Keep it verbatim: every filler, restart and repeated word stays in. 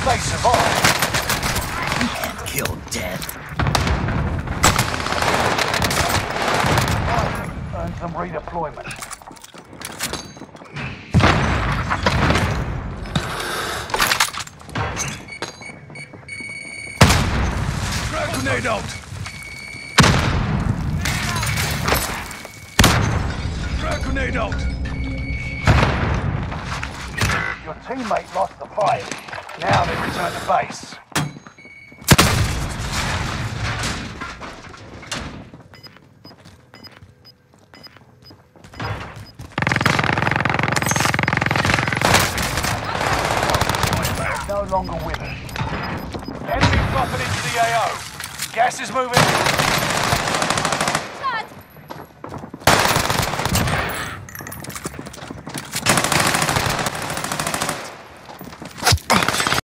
They survived. Kill death. Earn some redeployment. Frag grenade out! Frag grenade out! Your teammate lost the fight. Now they return to base. No longer with us. Enemy dropping into the A O. Gas is moving.